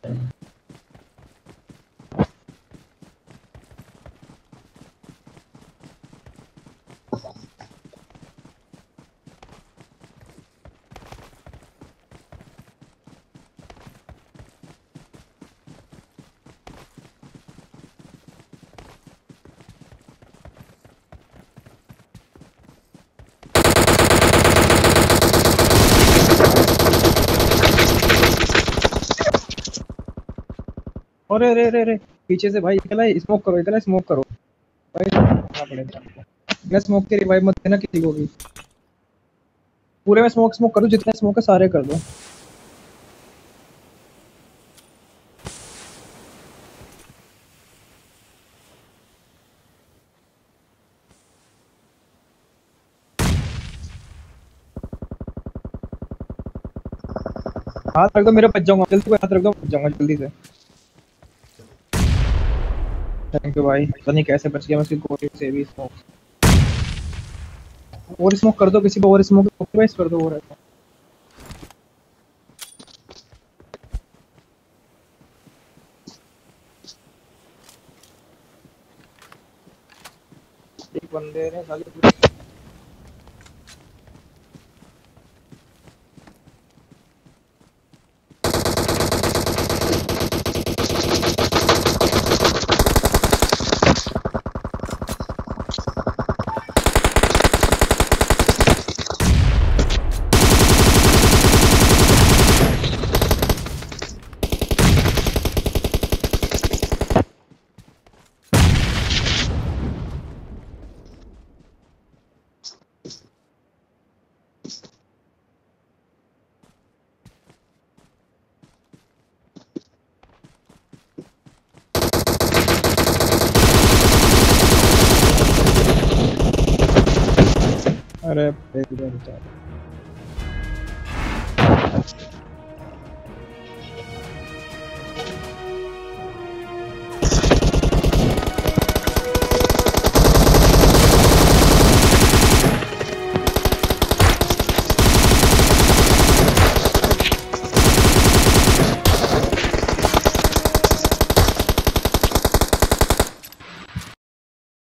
अरे अरे अरे अरे, पीछे से भाई इकला स्मोक करो भाई, करना पड़ेगा आपको। मैं स्मोक के रिवाइव मत देना किसी को भी। पूरे में स्मोक स्मोक करो, जितने स्मोक है सारे कर दो। हाथ रख दो, मेरे बच जाऊंगा जल्दी, हाथ रख दो, बच जाऊंगा जल्दी से। थैंक यू भाई, पता नहीं कैसे बच गया मैं उसकी गोली से भी। स्मोक और स्मोक कर दो, किसी को और स्मोक कर दो और। एक बंदे ने खाली। अरे